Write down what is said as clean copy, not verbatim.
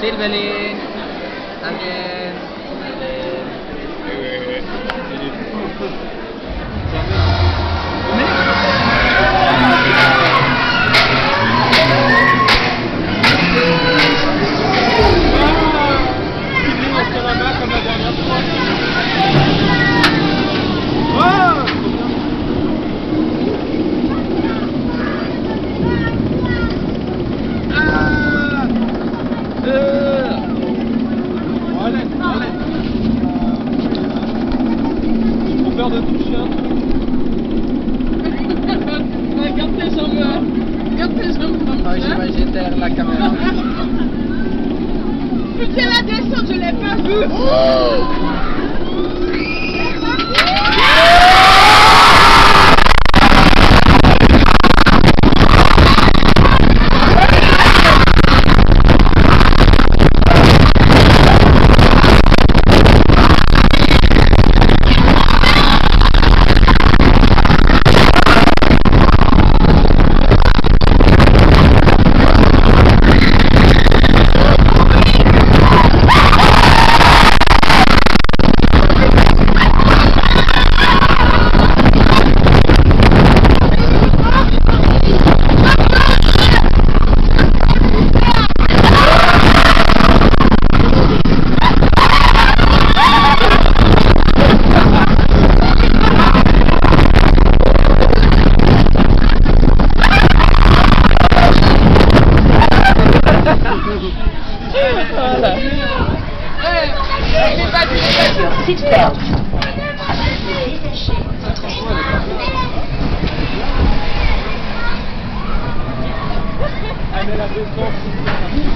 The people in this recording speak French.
Silverlin! Again! De tout chien. Garde tes jambes. Garde tes jambes. Ah, j'imagine derrière la caméra. Putain, la descente, je l'ai pas vue. Seatbelt. Ah mais la descente.